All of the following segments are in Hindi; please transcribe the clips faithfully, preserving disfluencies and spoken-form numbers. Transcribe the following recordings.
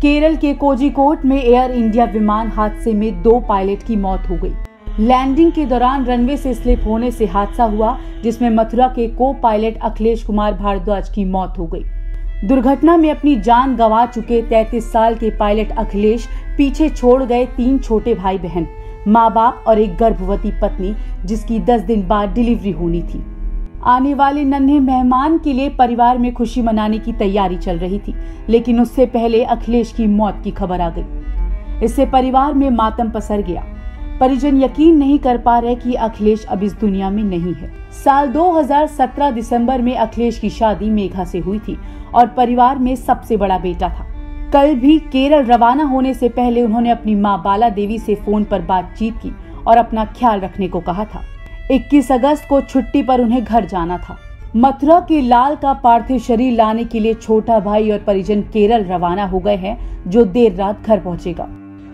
केरल के कोझिकोड में एयर इंडिया विमान हादसे में दो पायलट की मौत हो गई। लैंडिंग के दौरान रनवे से स्लिप होने से हादसा हुआ, जिसमें मथुरा के को पायलट अखिलेश कुमार भारद्वाज की मौत हो गई। दुर्घटना में अपनी जान गंवा चुके तैंतीस साल के पायलट अखिलेश पीछे छोड़ गए तीन छोटे भाई बहन, माँ बाप और एक गर्भवती पत्नी, जिसकी दस दिन बाद डिलीवरी होनी थी। आने वाले नन्हे मेहमान के लिए परिवार में खुशी मनाने की तैयारी चल रही थी, लेकिन उससे पहले अखिलेश की मौत की खबर आ गई। इससे परिवार में मातम पसर गया। परिजन यकीन नहीं कर पा रहे कि अखिलेश अब इस दुनिया में नहीं है। साल दो हज़ार सत्रह दिसंबर में अखिलेश की शादी मेघा से हुई थी और परिवार में सबसे बड़ा बेटा था। कल भी केरल रवाना होने से पहले उन्होंने अपनी मां बाला देवी से फोन पर बातचीत की और अपना ख्याल रखने को कहा था। इक्कीस अगस्त को छुट्टी पर उन्हें घर जाना था। मथुरा के लाल का पार्थिव शरीर लाने के लिए छोटा भाई और परिजन केरल रवाना हो गए हैं, जो देर रात घर पहुंचेगा।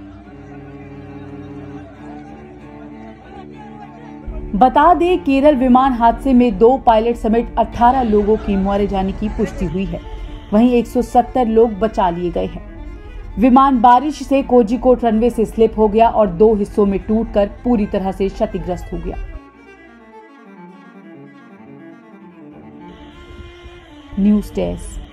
बता दें, केरल विमान हादसे में दो पायलट समेत अठारह लोगों की मारे जाने की पुष्टि हुई है। वहीं एक सौ सत्तर लोग बचा लिए गए हैं। विमान बारिश से कोझिकोड रनवे से स्लिप हो गया और दो हिस्सों में टूटकर पूरी तरह से क्षतिग्रस्त हो गया। News desk.